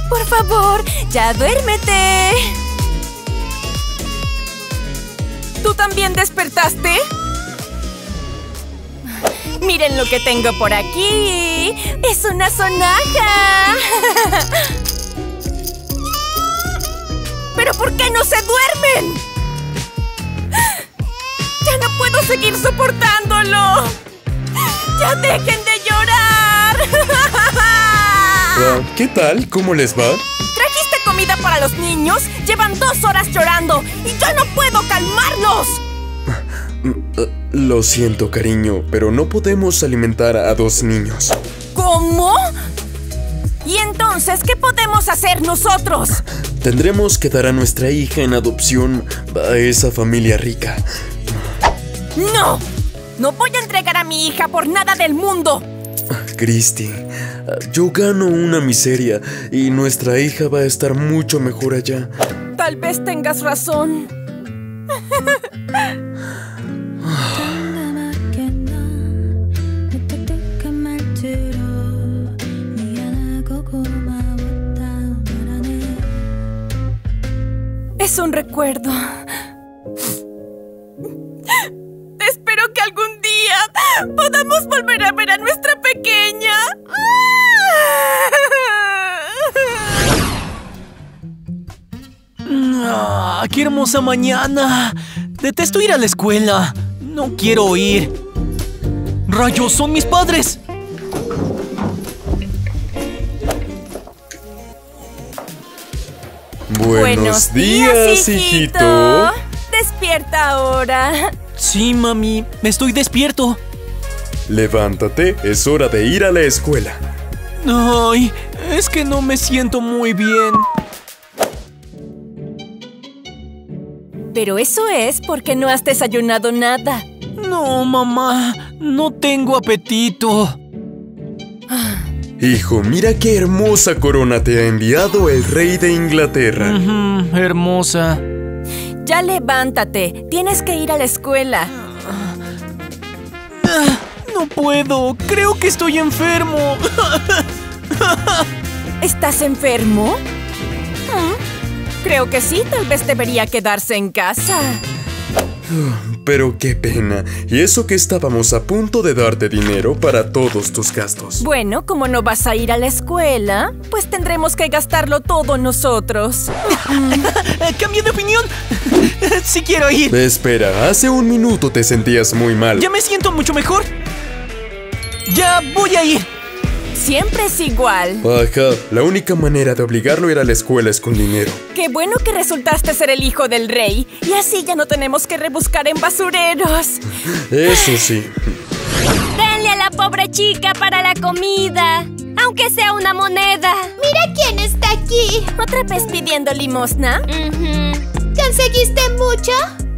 Por favor, ya duérmete. ¿Tú también despertaste? Miren lo que tengo por aquí. ¡Es una sonaja! ¿Pero por qué no se duermen? ¡Ya no puedo seguir soportándolo! ¡Ya dejen de llorar! ¿Qué tal? ¿Cómo les va? ¿Trajiste comida para los niños? Llevan 2 horas llorando y yo no puedo calmarlos. Lo siento, cariño, pero no podemos alimentar a 2 niños. ¿Cómo? ¿Y entonces qué podemos hacer nosotros? Tendremos que dar a nuestra hija en adopción a esa familia rica. ¡No! ¡No voy a entregar a mi hija por nada del mundo! Christy, yo gano una miseria y nuestra hija va a estar mucho mejor allá. Tal vez tengas razón. Es un recuerdo. Espero que algún día podamos volver a ver a nuestra pequeña. ¡Qué hermosa mañana! Detesto ir a la escuela. No quiero ir. ¡Rayos, son mis padres! Buenos días, hijito. Despierta ahora. Sí, mami, estoy despierto. Levántate, es hora de ir a la escuela. Ay, es que no me siento muy bien. Pero eso es porque no has desayunado nada. No, mamá, no tengo apetito. Hijo, mira qué hermosa corona te ha enviado el rey de Inglaterra. Hermosa. Ya levántate, tienes que ir a la escuela. No puedo, creo que estoy enfermo. ¿Estás enfermo? Creo que sí, tal vez debería quedarse en casa. Pero qué pena. Y eso que estábamos a punto de darte dinero para todos tus gastos. Bueno, como no vas a ir a la escuela, pues tendremos que gastarlo todo nosotros. ¡Cambio de opinión! ¡Sí quiero ir! Espera, hace un minuto te sentías muy mal. ¡Ya me siento mucho mejor! ¡Ya voy a ir! Siempre es igual. Ajá, la única manera de obligarlo a ir a la escuela es con dinero. Qué bueno que resultaste ser el hijo del rey. Y así ya no tenemos que rebuscar en basureros. Eso sí. Denle a la pobre chica para la comida, aunque sea una moneda. Mira quién está aquí. ¿Otra vez pidiendo limosna? ¿Conseguiste mucho?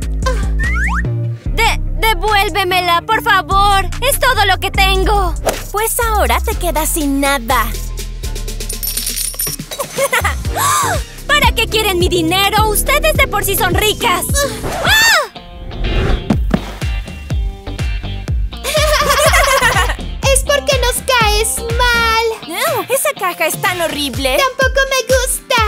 Devuélvemela, por favor. Es todo lo que tengo. Pues ahora te quedas sin nada. ¿Para qué quieren mi dinero? Ustedes de por sí son ricas. Es porque nos caes mal. No, esa caja es tan horrible. Tampoco me gusta.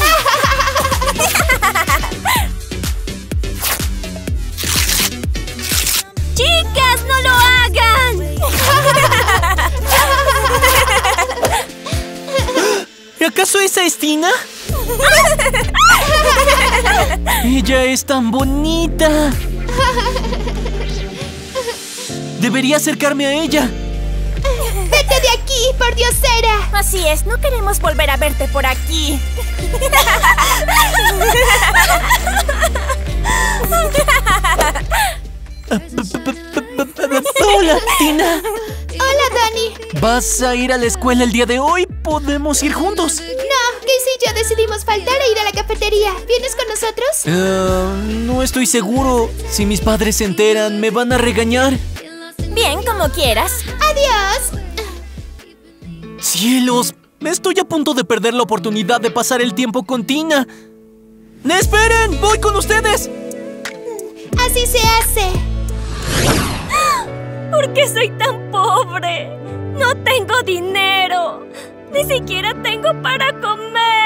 ¡Chicas, no lo hagan! ¿Acaso esa es Tina? Ella es tan bonita. Debería acercarme a ella. ¡Vete de aquí, por diosera! Así es, no queremos volver a verte por aquí. Hola, Tina. Hola, Dani. ¿Vas a ir a la escuela el día de hoy? ¿Podemos ir juntos? No, Casey y yo decidimos faltar e ir a la cafetería. ¿Vienes con nosotros? No estoy seguro. Si mis padres se enteran, me van a regañar. Bien, como quieras. ¡Adiós! ¡Cielos! Estoy a punto de perder la oportunidad de pasar el tiempo con Tina. ¡Esperen! ¡Voy con ustedes! Así se hace. ¿Por qué soy tan pobre? No tengo dinero. Ni siquiera tengo para comer.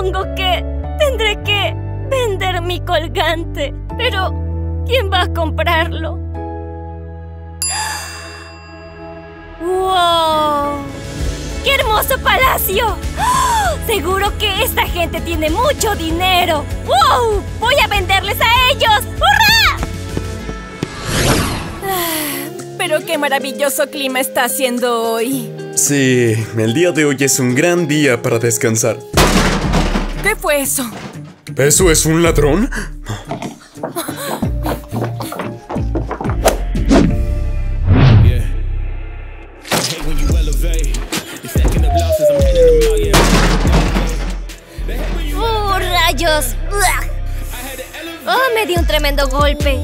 Supongo que tendré que vender mi colgante. Pero, ¿quién va a comprarlo? ¡Wow! ¡Qué hermoso palacio! ¡Oh! Seguro que esta gente tiene mucho dinero. ¡Wow! ¡Voy a venderles a ellos! ¡Hurra! Pero qué maravilloso clima está haciendo hoy. Sí, el día de hoy es un gran día para descansar. ¿Qué fue eso? ¿Eso es un ladrón? ¡Rayos! ¡Oh, me dio un tremendo golpe!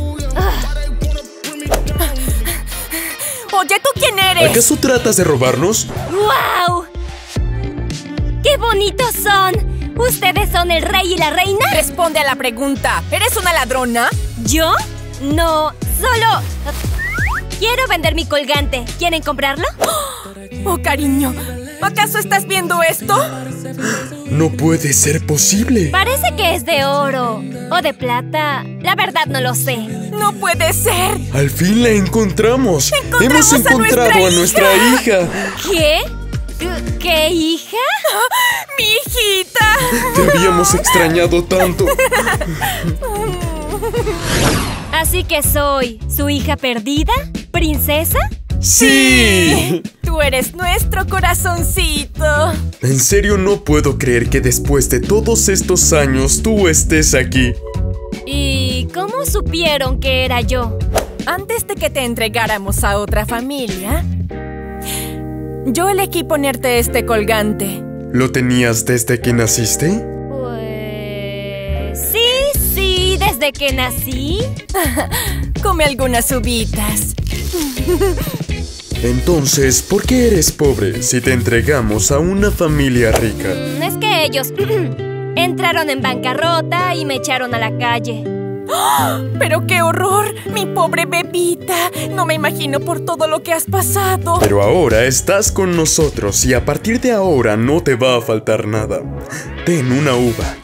Oye, ¿tú quién eres? ¿Acaso tratas de robarnos? ¡Wow! ¡Qué bonitos son! ¿Ustedes son el rey y la reina? Responde a la pregunta. ¿Eres una ladrona? ¿Yo? No, solo... quiero vender mi colgante. ¿Quieren comprarlo? Oh, cariño, ¿acaso estás viendo esto? No puede ser posible. Parece que es de oro o de plata. La verdad no lo sé. ¡No puede ser! Al fin la encontramos. ¡Encontramos Hemos encontrado a nuestra hija. ¿Qué? ¿Qué hija? ¡Mi hijita! Te habíamos extrañado tanto. Así que soy su hija perdida, princesa. ¡Sí! Tú eres nuestro corazoncito. En serio no puedo creer que después de todos estos años tú estés aquí. ¿Y cómo supieron que era yo? Antes de que te entregáramos a otra familia, yo elegí ponerte este colgante. ¿Lo tenías desde que naciste? Pues... sí, desde que nací. Come algunas uvitas. Entonces, ¿por qué eres pobre si te entregamos a una familia rica? Es que ellos entraron en bancarrota y me echaron a la calle. ¡Pero qué horror! ¡Mi pobre bebita! No me imagino por todo lo que has pasado. Pero ahora estás con nosotros y a partir de ahora no te va a faltar nada. Ten una uva.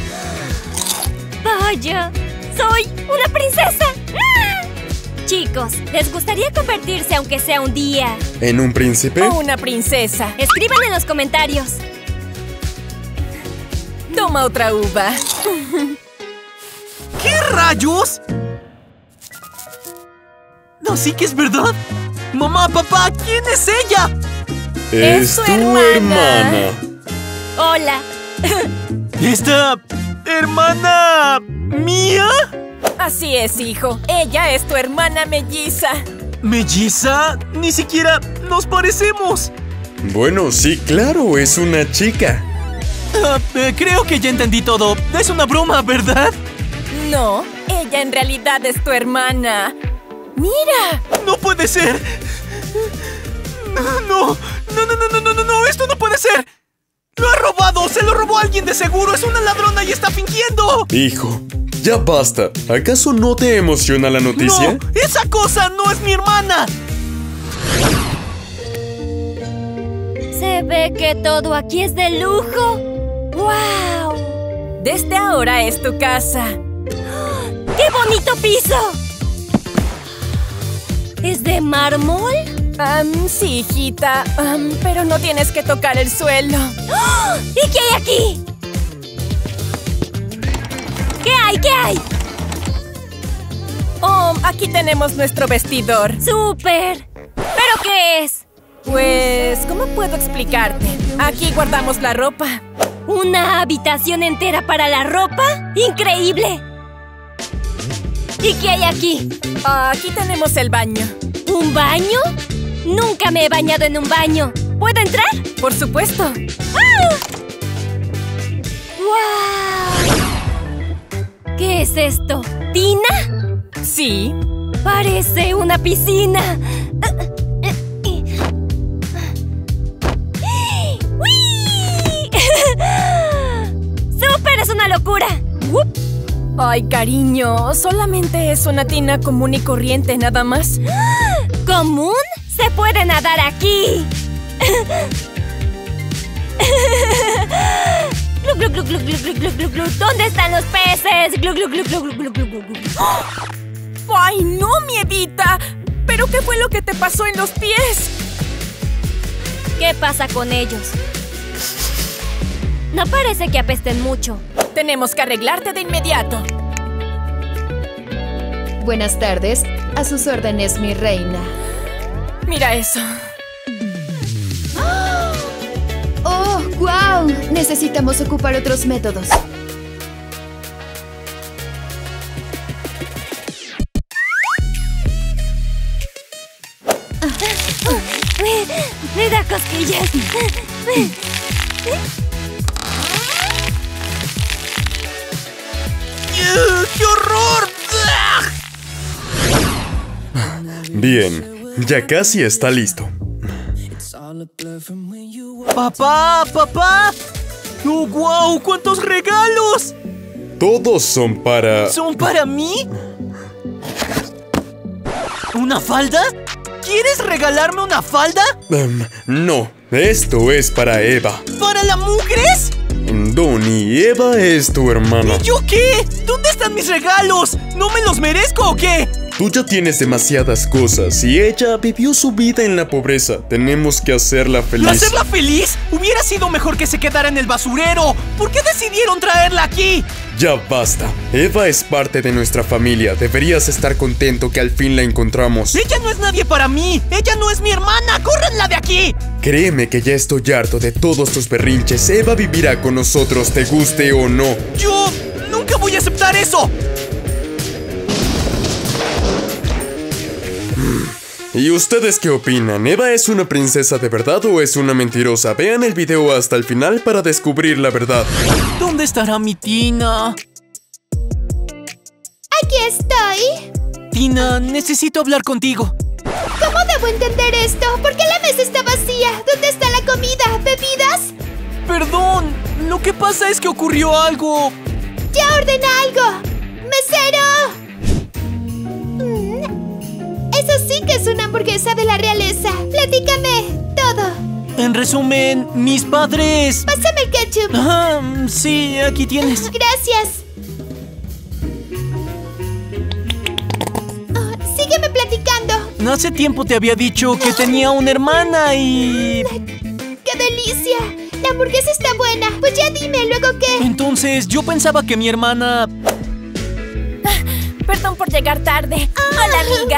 ¡Vaya! ¡Soy una princesa! ¡Ah! Chicos, ¿les gustaría convertirse aunque sea un día? ¿En un príncipe? O una princesa. Escriban en los comentarios. Toma otra uva. ¿Qué rayos? No, sí que es verdad. Mamá, papá, ¿quién es ella? Es tu tu hermana. Hola. ¿Esta hermana mía? Así es, hijo. Ella es tu hermana melliza. ¿Melliza? Ni siquiera nos parecemos. Bueno, sí, claro, es una chica. Creo que ya entendí todo. Es una broma, ¿verdad? No, ella en realidad es tu hermana. ¡Mira! ¡No puede ser! ¡No! ¡No! ¡Esto no puede ser! ¡Lo ha robado! ¡Se lo robó alguien de seguro! ¡Es una ladrona y está fingiendo! Hijo, ya basta. ¿Acaso no te emociona la noticia? ¡No! ¡Esa cosa no es mi hermana! Se ve que todo aquí es de lujo. ¡Wow! Desde ahora es tu casa. ¡Qué bonito piso! ¿Es de mármol? Sí, hijita. Pero no tienes que tocar el suelo. ¡Oh! ¿Y qué hay aquí? ¿Qué hay? Oh, aquí tenemos nuestro vestidor. ¡Súper! ¿Pero qué es? Pues, ¿cómo puedo explicarte? Aquí guardamos la ropa. ¿Una habitación entera para la ropa? ¡Increíble! ¿Y qué hay aquí? Aquí tenemos el baño. ¿Un baño? Nunca me he bañado en un baño. ¿Puedo entrar? Por supuesto. ¡Wow! ¿Qué es esto? ¿Tina? Sí. Parece una piscina. ¡Uy! ¡Súper! ¡Es una locura! Ay, cariño, solamente es una tina común y corriente, nada más. ¿Común? ¡Se puede nadar aquí! Glu, glu, glu, glu, glu, glu, glu, glu, glu. ¿Dónde están los peces? Glu, glu, glu, glu, glu, glu, glu, glu. ¡Ay, no, mi Evita! ¿Pero qué fue lo que te pasó en los pies? ¿Qué pasa con ellos? No parece que apesten mucho. Tenemos que arreglarte de inmediato. Buenas tardes. A sus órdenes, mi reina. Mira eso. ¡Oh, wow! Necesitamos ocupar otros métodos. Me da cosquillas. ¡Qué horror! Bien, ya casi está listo. ¡Papá! ¡Papá! ¡Oh, wow! ¡Cuántos regalos! Todos son para... ¿Son para mí? ¿Una falda? ¿Quieres regalarme una falda? No, esto es para Eva. ¿Para la mugres? Donnie, Eva es tu hermana. ¿Y yo qué? ¿Dónde están mis regalos? ¿No me los merezco o qué? Tú ya tienes demasiadas cosas y ella vivió su vida en la pobreza. Tenemos que hacerla feliz. ¿Hacerla feliz? Hubiera sido mejor que se quedara en el basurero. ¿Por qué decidieron traerla aquí? Ya basta. Eva es parte de nuestra familia. Deberías estar contento que al fin la encontramos. ¡Ella no es nadie para mí! ¡Ella no es mi hermana! ¡Córranla de aquí! Créeme que ya estoy harto de todos tus berrinches. Eva vivirá con nosotros, te guste o no. ¡Yo nunca voy a aceptar eso! ¿Y ustedes qué opinan? ¿Eva es una princesa de verdad o es una mentirosa? Vean el video hasta el final para descubrir la verdad. ¿Dónde estará mi Tina? ¡Aquí estoy! Tina, necesito hablar contigo. ¿Cómo debo entender esto? ¿Por qué la mesa está vacía? ¿Dónde está la comida? ¿Bebidas? Perdón, lo que pasa es que ocurrió algo. ¡Ya ordena algo! ¡Mesero! Eso sí que es una hamburguesa de la realeza. Platícame todo. En resumen, mis padres... Pásame el ketchup. Sí, aquí tienes. Gracias. Sígueme platicando. Hace tiempo te había dicho que tenía una hermana y... ¡Qué delicia! La hamburguesa está buena. Pues ya dime, ¿luego qué? Entonces, yo pensaba que mi hermana... Perdón por llegar tarde. Hola, amiga.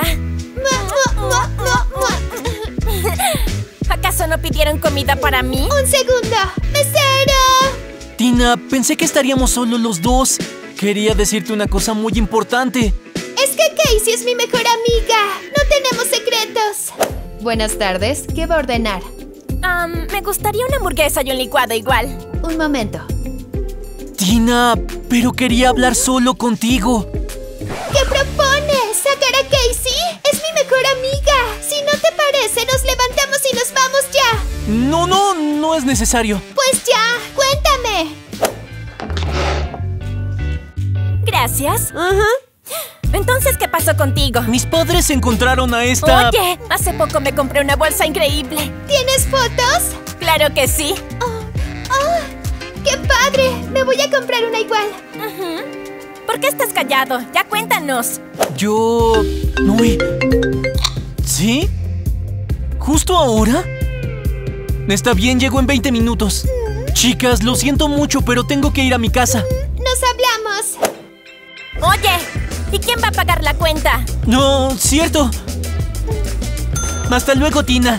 ¿Acaso no pidieron comida para mí? ¡Un segundo! ¡Mesero! Tina, pensé que estaríamos solo los dos. Quería decirte una cosa muy importante. Es que Casey es mi mejor amiga. No tenemos secretos. Buenas tardes. ¿Qué va a ordenar? Me gustaría una hamburguesa y un licuado igual. Un momento. Tina, pero quería hablar solo contigo. ¿Qué propones? ¿Sacar a Casey? Es mi mejor amiga. Si no te parece, nos levantamos y nos vamos ya. No es necesario. Pues ya, cuéntame. Gracias. Entonces, ¿qué pasó contigo? Mis padres encontraron a esta... Oye, hace poco me compré una bolsa increíble. ¿Tienes fotos? Claro que sí. ¡Qué padre! Me voy a comprar una igual. ¿Por qué estás callado? Ya cuéntanos. Yo... Uy. ¿Sí? ¿Justo ahora? Está bien, llego en 20 minutos. Chicas, lo siento mucho, pero tengo que ir a mi casa. Nos hablamos. Oye, ¿y quién va a pagar la cuenta? No, cierto. Hasta luego, Tina.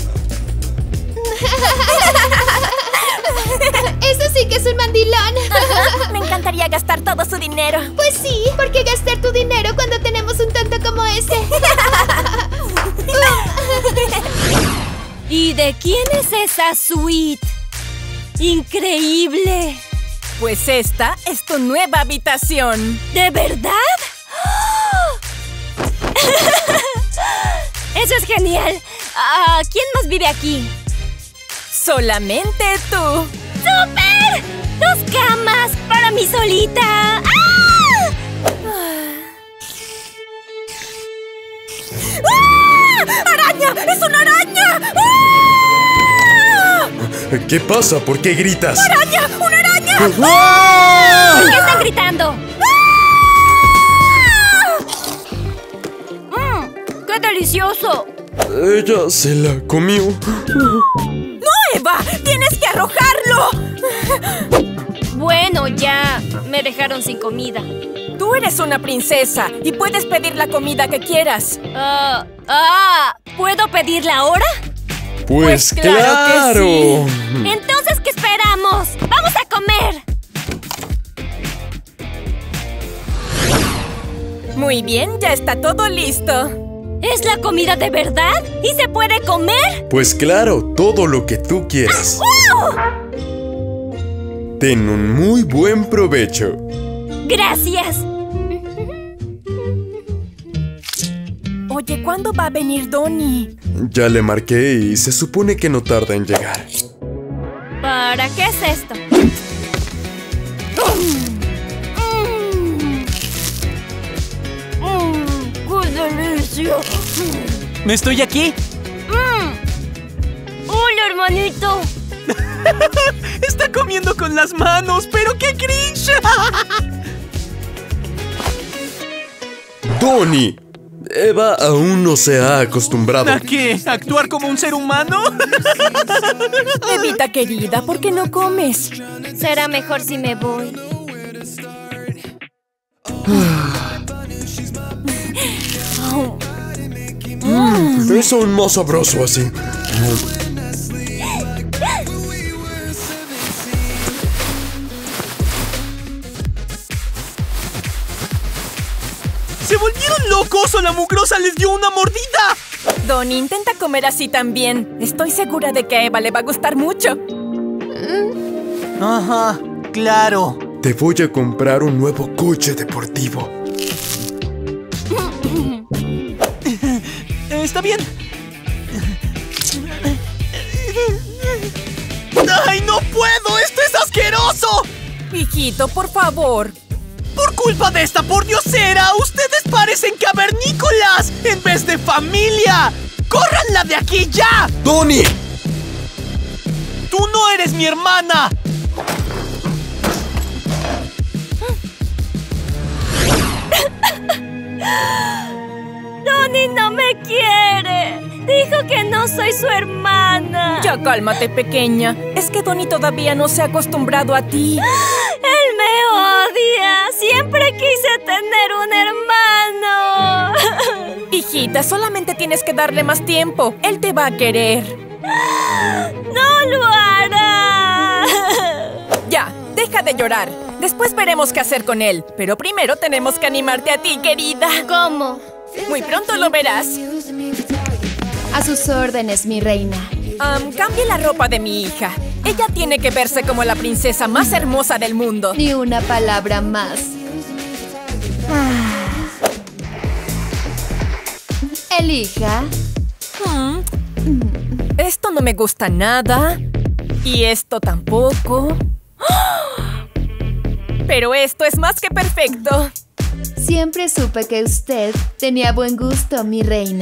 Eso sí que es un mandilón. Me encantaría gastar todo su dinero. Pues sí, ¿por qué gastar tu dinero cuando tenemos un tonto como ese? ¿Y de quién es esa suite? ¡Increíble! Pues esta es tu nueva habitación. ¿De verdad? ¡Eso es genial! ¿Quién más vive aquí? Solamente tú. ¡Súper! ¡2 camas para mí solita! ¡Ah! ¡Araña! ¡Es una araña! ¿Qué pasa? ¿Por qué gritas? ¡Araña! ¡Una araña! ¿Por qué están gritando? ¡Qué delicioso! Ella se la comió. ¡No, Eva! ¡Tienes que arrojarlo! Bueno, ya me dejaron sin comida. Tú eres una princesa y puedes pedir la comida que quieras. ¿Puedo pedirla ahora? Pues claro que sí. Entonces, ¿qué esperamos? ¡Vamos a comer! Muy bien, ya está todo listo. ¿Es la comida de verdad? ¿Y se puede comer? Pues claro, todo lo que tú quieras. Ten un muy buen provecho. ¡Gracias! Oye, ¿cuándo va a venir Donnie? Ya le marqué y se supone que no tarda en llegar. ¿Para qué es esto? ¡Qué delicia! ¿Estoy aquí? ¡Hola, hermanito! Está comiendo con las manos, pero qué cringe. ¡Donnie! Eva aún no se ha acostumbrado. ¿A qué? ¿Actuar como un ser humano? Evita, querida, ¿por qué no comes? Será mejor si me voy. Es aún más sabroso así. ¿Se volvieron locos o la mugrosa les dio una mordida? Donnie, intenta comer así también. Estoy segura de que a Eva le va a gustar mucho. Ajá, claro. Te voy a comprar un nuevo coche deportivo. Está bien. ¡Ay, no puedo! ¡Esto es asqueroso! Hijito, por favor. Por culpa de esta pordiosera, ustedes parecen cavernícolas en vez de familia. ¡Córranla de aquí ya! ¡Donnie! ¡Tú no eres mi hermana! Donnie no me quiere. Dijo que no soy su hermana. Ya cálmate, pequeña. Es que Donnie todavía no se ha acostumbrado a ti. Él me odia. Siempre quise tener un hermano. Hijita, solamente tienes que darle más tiempo. Él te va a querer. ¡No lo hará! Ya, deja de llorar. Después veremos qué hacer con él. Pero primero tenemos que animarte a ti, querida. ¿Cómo? Muy pronto lo verás. A sus órdenes, mi reina. Cambie la ropa de mi hija. Ella tiene que verse como la princesa más hermosa del mundo. Ni una palabra más. Elija. Esto no me gusta nada. Y esto tampoco. Pero esto es más que perfecto. Siempre supe que usted tenía buen gusto, mi reina.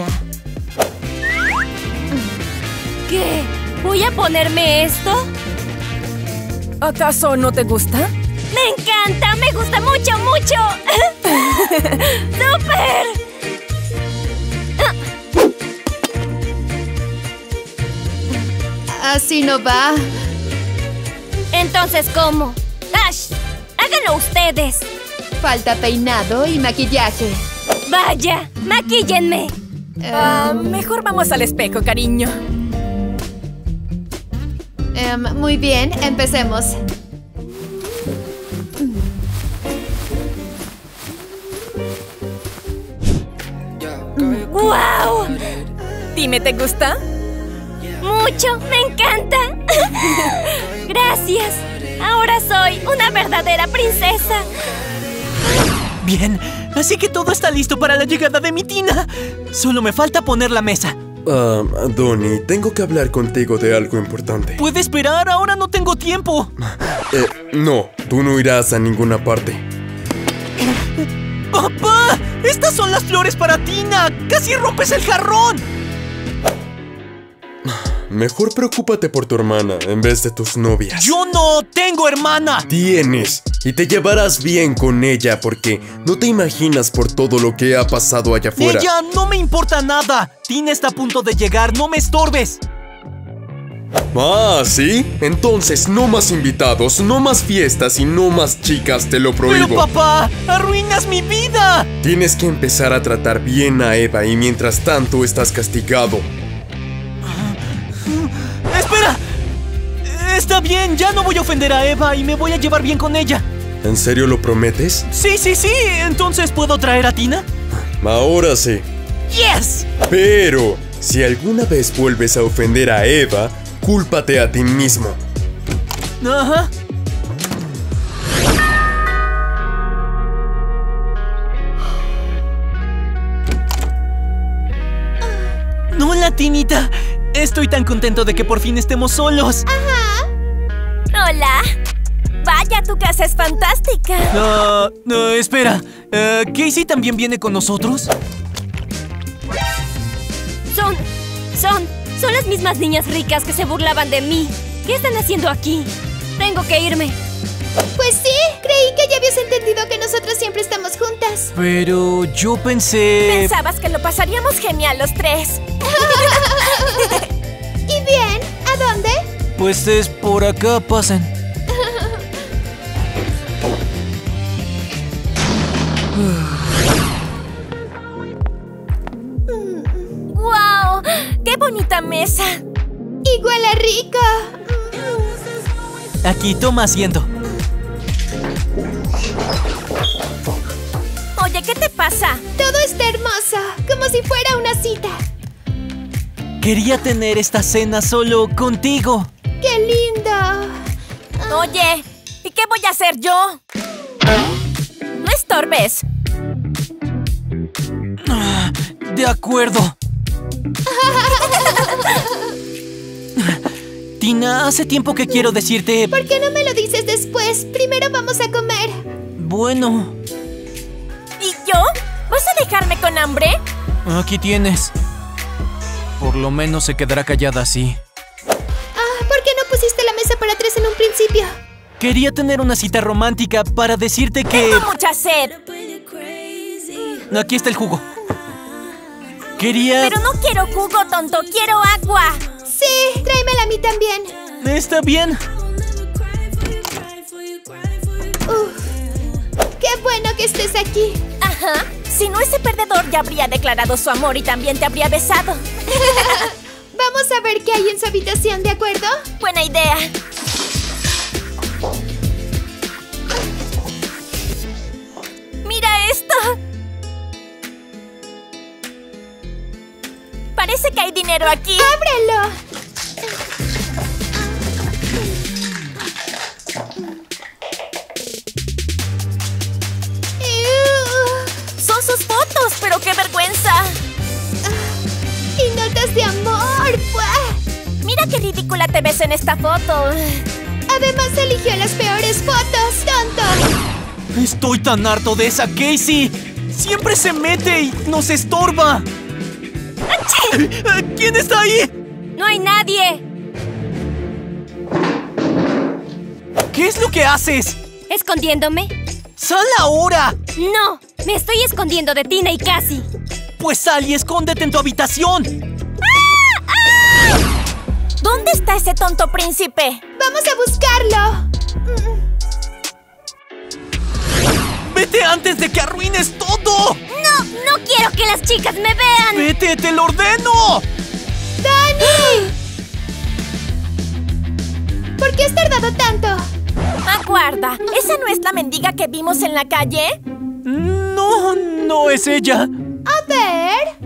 ¿Qué? ¿Voy a ponerme esto? ¿Acaso no te gusta? ¡Me encanta! ¡Me gusta mucho, mucho! ¡Súper! Así no va. Entonces, ¿cómo? ¡Ash! ¡Háganlo ustedes! Falta peinado y maquillaje. ¡Vaya! ¡Maquíllenme! Mejor vamos al espejo, cariño. Muy bien, empecemos. ¡Wow! Dime, ¿te gusta? ¡Mucho! ¡Me encanta! ¡Gracias! Ahora soy una verdadera princesa. Bien, así que todo está listo para la llegada de mi Tina. Solo me falta poner la mesa. Donnie, tengo que hablar contigo de algo importante. ¿Puede esperar? Ahora no tengo tiempo. No, tú no irás a ninguna parte. ¡Papá! ¡Estas son las flores para Tina! ¡Casi rompes el jarrón! Mejor preocúpate por tu hermana en vez de tus novias. ¡Yo no tengo hermana! Tienes, y te llevarás bien con ella porque no te imaginas por todo lo que ha pasado allá afuera. ¡Ella no me importa nada! Tina está a punto de llegar, no me estorbes. Ah, ¿sí? Entonces no más invitados, no más fiestas y no más chicas, te lo prohíbo. ¡Pero papá! ¡Arruinas mi vida! Tienes que empezar a tratar bien a Eva y mientras tanto estás castigado. ¡Espera! Está bien, ya no voy a ofender a Eva y me voy a llevar bien con ella. ¿En serio lo prometes? Sí, ¿entonces puedo traer a Tina? Ahora sí. ¡Yes! Pero, si alguna vez vuelves a ofender a Eva, cúlpate a ti mismo. Ajá. Hola, Tinita. Estoy tan contento de que por fin estemos solos. Hola. Vaya, tu casa es fantástica. Espera. ¿Casey también viene con nosotros? Son las mismas niñas ricas que se burlaban de mí. ¿Qué están haciendo aquí? Tengo que irme. Pues sí, creí que ya habías entendido que nosotros siempre estamos juntas. Pero yo pensé... Pensabas que lo pasaríamos genial los tres. ¿Y bien? ¿A dónde? Pues es por acá, pasen. ¡Guau! ¡Qué bonita mesa! ¡Y huele rico! Aquí, toma asiento. Oye, ¿qué te pasa? Todo está hermoso, como si fuera una cita. Quería tener esta cena solo contigo. ¡Qué lindo! Oye, ¿y qué voy a hacer yo? No estorbes. De acuerdo. Tina, hace tiempo que quiero decirte... ¿Por qué no me lo dices después? Primero vamos a comer. Bueno, ¿Y yo? ¿Vas a dejarme con hambre? aquí tienes. Por lo menos se quedará callada así. ¿Por qué no pusiste la mesa para tres en un principio? Quería tener una cita romántica para decirte que... Tengo mucha sed. Aquí está el jugo. Quería... Pero no quiero jugo, tonto. Quiero agua. Sí, tráemela a mí también. Está bien. ¡Qué bueno que estés aquí! Ajá. Si no, ese perdedor ya habría declarado su amor y también te habría besado. Vamos a ver qué hay en su habitación, ¿de acuerdo? Buena idea. ¡Mira esto! Parece que hay dinero aquí. ¡Ábrelo! Son sus fotos, pero qué vergüenza. ¡Y notas de amor! ¡Buah! Mira qué ridícula te ves en esta foto. Además eligió las peores fotos, tonto. Estoy tan harto de esa Casey. Siempre se mete y nos estorba. ¿Quién está ahí? ¡No hay nadie! ¿Qué es lo que haces? ¿Escondiéndome? ¡Sal ahora! ¡No! Me estoy escondiendo de Tina y Cassie. Pues sal y escóndete en tu habitación. ¿Dónde está ese tonto príncipe? ¡Vamos a buscarlo! ¡Vete antes de que arruines todo! ¡No quiero que las chicas me vean! ¡Vete, te lo ordeno! ¡Dani! ¿Por qué has tardado tanto? Aguarda, ¿esa no es la mendiga que vimos en la calle? No, no es ella. A ver...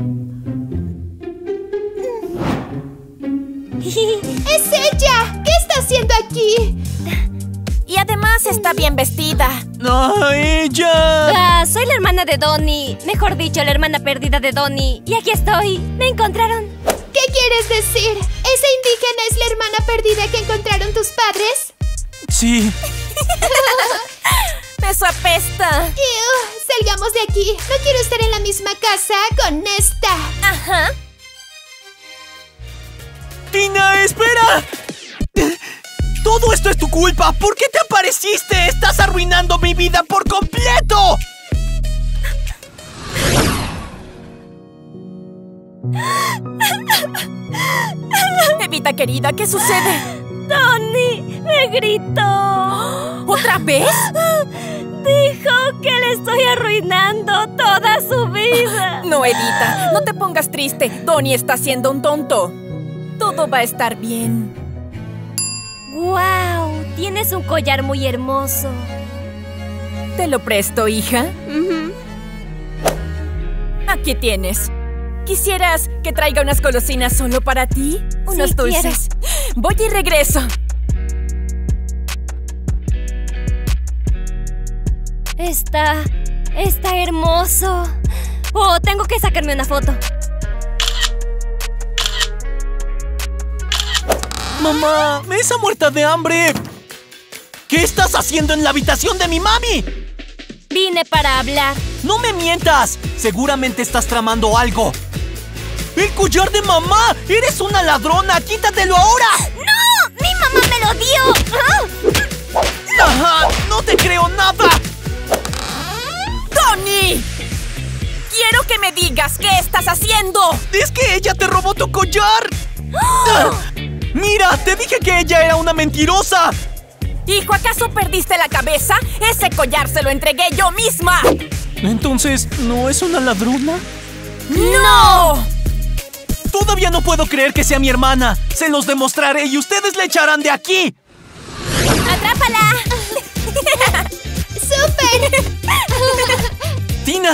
¡Es ella! ¿Qué está haciendo aquí? Y además está bien vestida. ¡No, ella! Soy la hermana de Donnie. Mejor dicho, la hermana perdida de Donnie. Y aquí estoy. Me encontraron. ¿Qué quieres decir? ¿Esa indígena es la hermana perdida que encontraron tus padres? Sí. Eso apesta. Salgamos de aquí. No quiero estar en la misma casa con esta. Ajá. ¡Tina ¡Todo esto es tu culpa! ¿Por qué te apareciste? ¡Estás arruinando mi vida por completo! Evita, querida, ¿qué sucede? Tony me gritó. ¿Otra vez? Dijo que le estoy arruinando toda su vida. No, Evita, no te pongas triste. Tony está siendo un tonto. Todo va a estar bien. ¡Guau! Tienes un collar muy hermoso. ¿Te lo presto, hija? Aquí tienes. ¿Quisieras que traiga unas golosinas solo para ti? Unos Sí, dulces. Voy y regreso. Está hermoso. Oh, tengo que sacarme una foto. ¡Mamá! ¡Esa muerta de hambre! ¿Qué estás haciendo en la habitación de mi mami? Vine para hablar. ¡No me mientas! Seguramente estás tramando algo. ¡El collar de mamá! ¡Eres una ladrona! ¡Quítatelo ahora! ¡No! ¡Mi mamá me lo dio! ¡Ajá! ¡No te creo nada! ¡Tony! ¡Quiero que me digas qué estás haciendo! ¡Es que ella te robó tu collar! ¡Ah! ¡Mira! ¡Te dije que ella era una mentirosa! Hijo, ¿acaso perdiste la cabeza? Ese collar se lo entregué yo misma. Entonces, ¿no es una ladrona? ¡No! Todavía no puedo creer que sea mi hermana. Se los demostraré y ustedes la echarán de aquí. ¡Atrápala! ¡Súper! ¡Tina!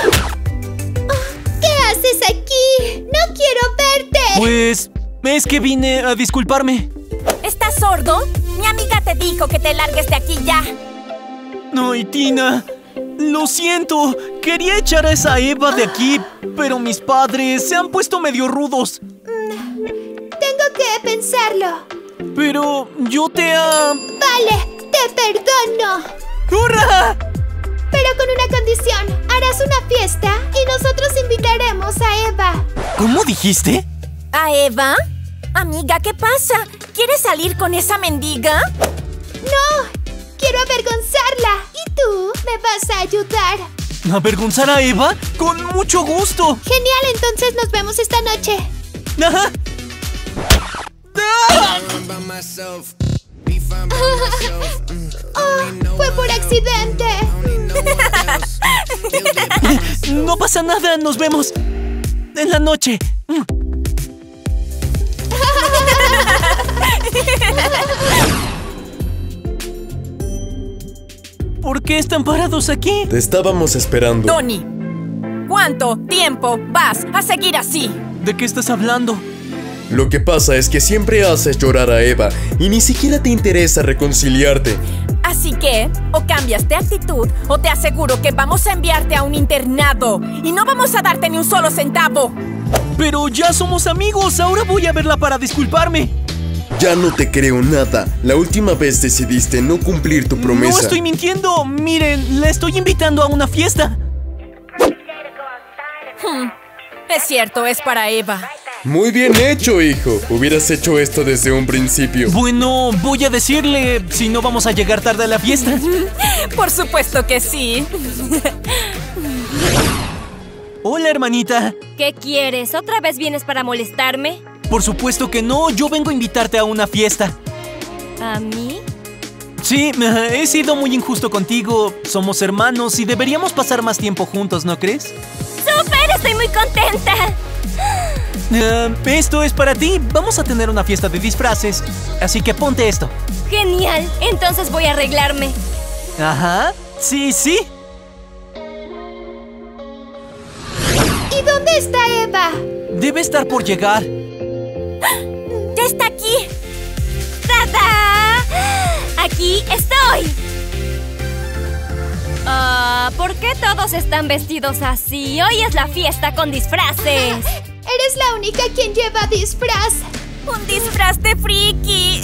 ¿Qué haces aquí? ¡No quiero verte! Pues... es que vine a disculparme. ¿Estás sordo? Mi amiga te dijo que te largues de aquí ya. Ay, Tina. Lo siento. Quería echar a esa Eva de aquí, pero mis padres se han puesto medio rudos. Tengo que pensarlo. Pero yo te... Vale, te perdono. ¡Hurra! Pero con una condición. Harás una fiesta y nosotros invitaremos a Eva. ¿Cómo dijiste? ¿A Eva? Amiga, ¿qué pasa? ¿Quieres salir con esa mendiga? ¡No! ¡Quiero avergonzarla! ¿Y tú me vas a ayudar? ¿Avergonzar a Eva? ¡Con mucho gusto! Genial, entonces nos vemos esta noche. ¡Ajá! ¡Ah! Oh, fue por accidente. No pasa nada, nos vemos en la noche. ¿Por qué están parados aquí? Te estábamos esperando. Tony, ¿cuánto tiempo vas a seguir así? ¿De qué estás hablando? Lo que pasa es que siempre haces llorar a Eva y ni siquiera te interesa reconciliarte. Así que, o cambias de actitud, o te aseguro que vamos a enviarte a un internado y no vamos a darte ni un solo centavo. Pero ya somos amigos, ahora voy a verla para disculparme. Ya no te creo nada. La última vez decidiste no cumplir tu promesa. No estoy mintiendo. Miren, la estoy invitando a una fiesta. Es cierto, es para Eva. Muy bien hecho, hijo. Hubieras hecho esto desde un principio. Bueno, voy a decirle si no vamos a llegar tarde a la fiesta. Por supuesto que sí. Hola, hermanita. ¿Qué quieres? ¿Otra vez vienes para molestarme? Por supuesto que no, yo vengo a invitarte a una fiesta. ¿A mí? Sí, he sido muy injusto contigo. Somos hermanos y deberíamos pasar más tiempo juntos, ¿no crees? ¡Súper! ¡Estoy muy contenta! Esto es para ti. Vamos a tener una fiesta de disfraces, así que ponte esto. ¡Genial! Entonces voy a arreglarme. Ajá, sí, sí. ¿Y dónde está Eva? Debe estar por llegar. ¡Ya está aquí! ¡Tada! ¡Aquí estoy! ¿Por qué todos están vestidos así? Hoy es la fiesta con disfraces. Eres la única quien lleva disfraz. ¡Un disfraz de friki!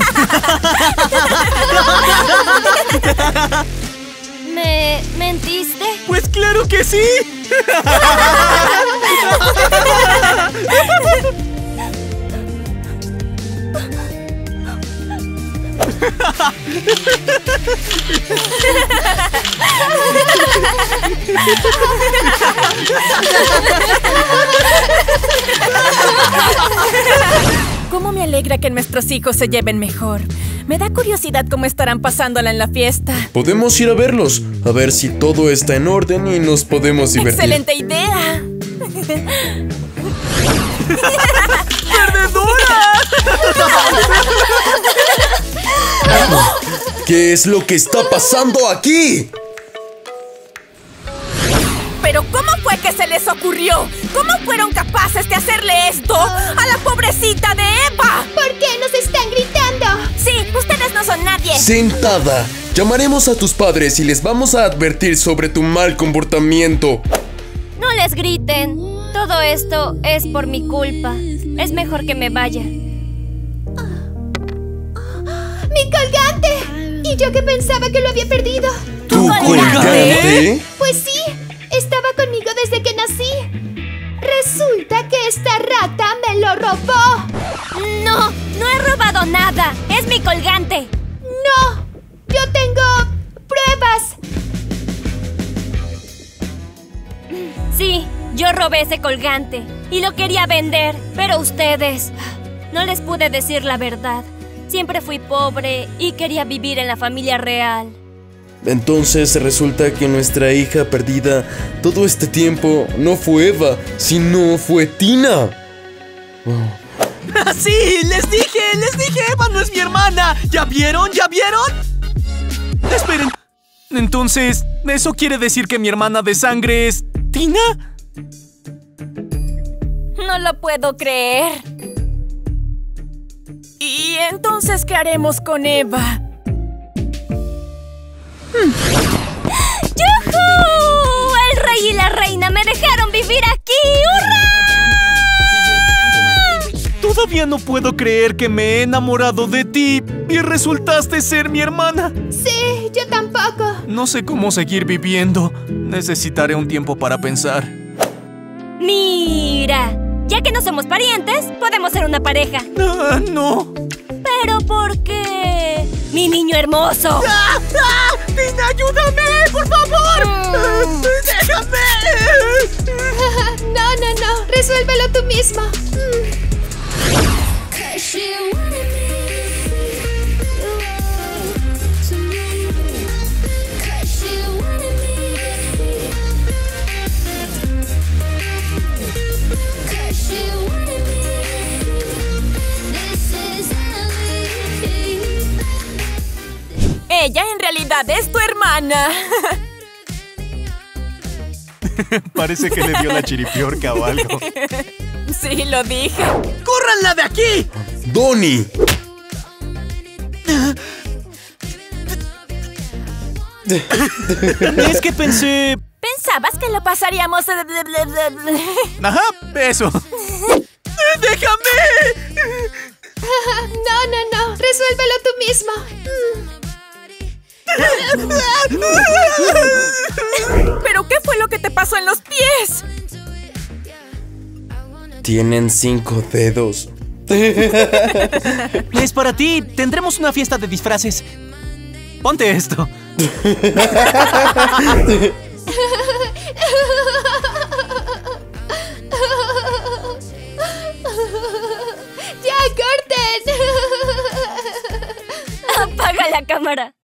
¿Me mentiste? Pues claro que sí. ¿Cómo me alegra que nuestros hijos se lleven mejor? Me da curiosidad cómo estarán pasándola en la fiesta. Podemos ir a verlos, a ver si todo está en orden y nos podemos divertir. ¡Excelente idea! ¿Qué es lo que está pasando aquí? ¿Pero cómo fue que se les ocurrió? ¿Cómo fueron capaces de hacerle esto a la pobrecita de Eva? ¿Por qué nos están gritando? Sí, ustedes no son nadie. Sentada. Llamaremos a tus padres y les vamos a advertir sobre tu mal comportamiento. No les griten. Todo esto es por mi culpa. Es mejor que me vaya. ¡Mi colgante! Y yo que pensaba que lo había perdido. ¿Tu colgante? Pues sí, estaba conmigo desde que nací. Resulta que esta rata me lo robó. No, no he robado nada. Es mi colgante. No, yo tengo pruebas. Sí, yo robé ese colgante y lo quería vender, pero ustedes... No les pude decir la verdad. Siempre fui pobre y quería vivir en la familia real. Entonces resulta que nuestra hija perdida todo este tiempo no fue Eva, sino fue Tina. ¡Sí! ¡Les dije! ¡Eva no es mi hermana! ¿Ya vieron? ¿Ya vieron? Esperen. Entonces, ¿eso quiere decir que mi hermana de sangre es... ¿Tina? No lo puedo creer. ¿Y entonces qué haremos con Eva? ¡Yujú! El rey y la reina me dejaron vivir aquí. ¡Hurra! Todavía no puedo creer que me he enamorado de ti y resultaste ser mi hermana. Sí, yo tampoco. No sé cómo seguir viviendo. Necesitaré un tiempo para pensar. Mira, ya que no somos parientes, podemos ser una pareja. No. ¿Pero por qué? ¡Mi niño hermoso! ¡Tina, ayúdame! ¡Por favor! ¡Déjame! No, resuélvelo tú mismo. Ella en realidad es tu hermana. Parece que le dio la chiripiorca o algo. Sí, lo dije. ¡Córranla de aquí! ¡Donnie! Es que pensé... ¿Pensabas que lo pasaríamos? Ajá, eso. ¡Déjame! No, resuélvelo tú mismo. ¿Pero qué fue lo que te pasó en los pies? Tienen 5 dedos. Es para ti. Tendremos una fiesta de disfraces. Ponte esto. ¡Ya, corten! ¡Apaga la cámara!